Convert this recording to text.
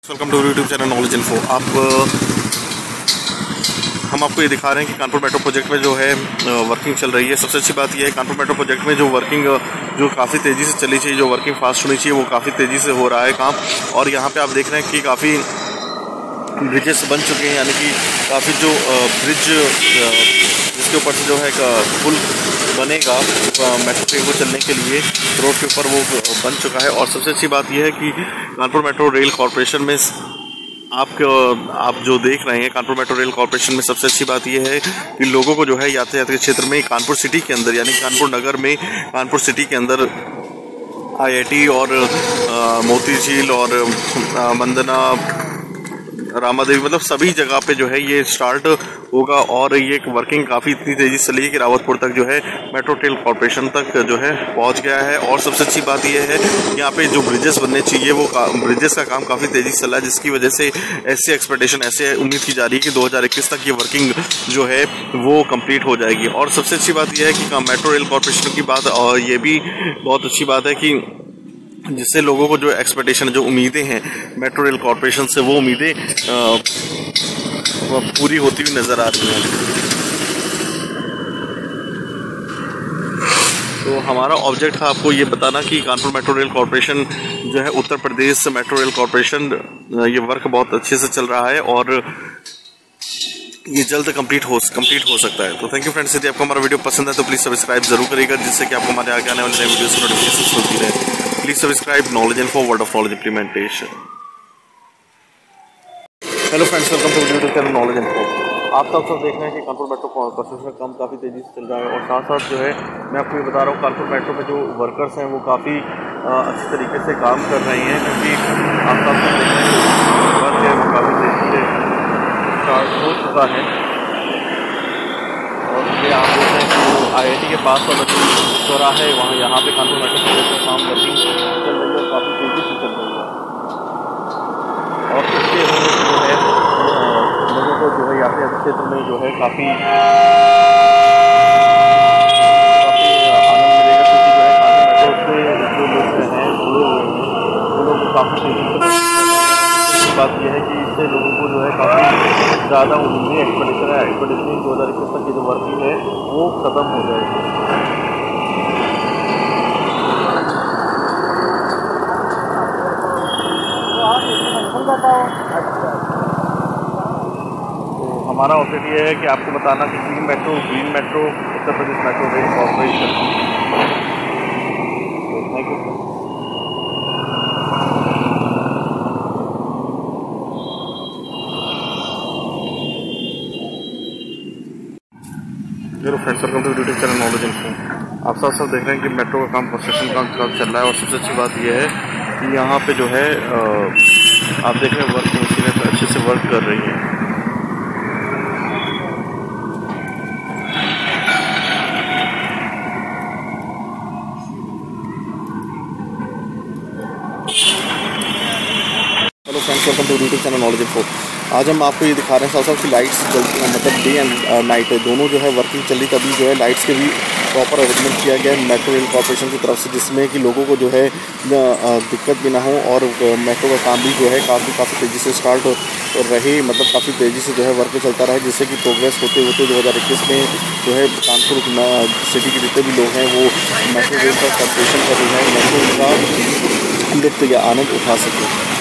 Welcome to YouTube channel knowledge info. हम आपको ये दिखा रहे हैं कि कानपुर मेट्रो प्रोजेक्ट में जो है वर्किंग चल रही है। सबसे अच्छी बात यह है कानपुर मेट्रो प्रोजेक्ट में जो वर्किंग जो काफ़ी तेज़ी से चलनी चाहिए, जो वर्किंग फास्ट होनी चाहिए, वो काफ़ी तेज़ी से हो रहा है काम। और यहाँ पे आप देख रहे हैं कि काफ़ी ब्रिजेस बन चुके हैं, यानी कि काफ़ी जो ब्रिज जिसके ऊपर से जो है पुल बनेगा मेट्रो ट्रेन को चलने के लिए रोड के ऊपर, वो बन चुका है। और सबसे अच्छी बात यह है कि कानपुर मेट्रो रेल कॉरपोरेशन में आप जो देख रहे हैं कानपुर मेट्रो रेल कॉरपोरेशन में सबसे अच्छी बात यह है कि लोगों को जो है यातायात के क्षेत्र में कानपुर सिटी के अंदर, यानी कानपुर नगर में कानपुर सिटी के अंदर IIT और मोतीझील और वंदना रामादेवी, मतलब सभी जगह पे जो है ये स्टार्ट होगा। और ये वर्किंग काफ़ी इतनी तेज़ी से चली है कि रावतपुर तक जो है मेट्रो रेल कॉरपोरेशन तक जो है पहुंच गया है। और सबसे अच्छी बात ये है यहाँ पे जो ब्रिजेस बनने चाहिए वो ब्रिजेस का काम काफ़ी तेज़ी से चला है, जिसकी वजह से ऐसे एक्सपेक्टेशन, ऐसे उम्मीद की जा रही है कि 2021 तक ये वर्किंग जो है वो कंप्लीट हो जाएगी। और सबसे अच्छी बात यह है कि मेट्रो रेल कॉरपोरेशन की बात, और ये भी बहुत अच्छी बात है कि जिससे लोगों को जो एक्सपेक्टेशन, जो उम्मीदें हैं मेट्रो रेल कॉरपोरेशन से, वो उम्मीदें पूरी होती हुई नज़र आ रही हैं। तो हमारा ऑब्जेक्ट था आपको ये बताना कि कानपुर मेट्रो रेल कॉरपोरेशन जो है, Uttar Pradesh metro rail corporation, ये वर्क बहुत अच्छे से चल रहा है और ये जल्द कंप्लीट हो सकता है। तो थैंक यू फ्रेंड्स, यदि आपको हमारा वीडियो पसंद है तो प्लीज़ सब्सक्राइब जरूर करिएगा, जिससे कि आपको हमारे आगे आने वाले नए वीडियोस की नोटिफिकेशन मिलती रहे। Please subscribe knowledge info, word of knowledge implementation. Hello friends, welcome to YouTube channel knowledge info. आप सब देख रहे हैं कि कानपुर मेट्रो कंस्ट्रक्शन का काम काफ़ी तेज़ी से चल रहा है। और साथ साथ जो है मैं आपको ये बता रहा हूँ कानपुर मेट्रो में जो वर्कर्स हैं वो काफ़ी अच्छी तरीके से काम कर रहे हैं, क्योंकि आप सब देख रहे हैं वर्क है वो काफ़ी तेज़ी से स्टार्ट हो चुका है। और ये आप देख रहे हैं कि वो IIT के पास वाला जो चौराहा है, वहाँ यहाँ पे कानपुर मेट्रो प्रोजेक्ट का काम वर्किंग चल रही है और काफ़ी तेज़ी से चल रही है। और इसके जो है लोगों को जो है यातायात क्षेत्र में जो है काफ़ी आनंद मिलेगा, क्योंकि जो है कानपुर मेट्रो से जो लोग हैं जुड़े हुए हैं वो लोग काफ़ी तेज़ी से। बात यह है कि इससे लोगों को जो है काफ़ी ज़्यादा उम्मीदें, एक्सपेक्टेशन 2021 तक की जो वर्किंग है वो ख़त्म हो जाएगी। तो हमारा ऑब्जेक्ट ये है कि आपको बताना कि green metro Uttar Pradesh metro rail corporation. तो thank you. Hello friends, welcome to YouTube channel knowledge info. आप साथ देख रहे हैं कि मेट्रो का काम, कंस्ट्रक्शन का काम चल रहा है। और सबसे अच्छी बात यह है कि यहाँ पे जो है आप देख रहे हैं वर्क मशीनें अच्छे से वर्क कर रही हैं। Hello friends, welcome to YouTube channel knowledge info. आज हम आपको ये दिखा रहे हैं साथ की लाइट्स जलती हैं, मतलब डे एंड नाइट दोनों जो है वर्किंग चल रही, तभी जो है लाइट्स के भी प्रॉपर अरेंजमेंट किया गया है मेट्रो रेल कॉरपोरेशन की तरफ से, जिसमें कि लोगों को जो है दिक्कत भी ना हो। और मेट्रो का काम भी जो है काफ़ी तेज़ी से स्टार्ट रहे, मतलब काफ़ी तेज़ी से जो है वर्क चलता रहे, जिससे कि प्रोग्रेस होते होते 2021 में जो है कानपुर सिटी के जितने भी लोग हैं वो मेट्रो रेल का कॉरपोरेशन का जो है मेट्रो का लुत्फ या आनंद उठा सकें।